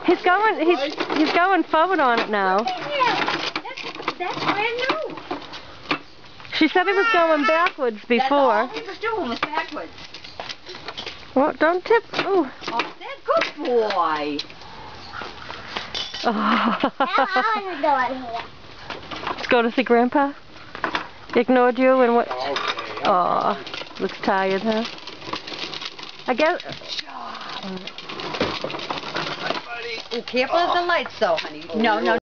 He's going forward on it now. That's brand new. She said he was going backwards before. That's all he was doing was backwards. Well, don't tip. Ooh. Oh, that's good boy. Oh. Let's go to see Grandpa. Ignored you and what? Okay. Oh, looks tired, huh? I guess. Oh, careful of the lights, though, honey. No, no,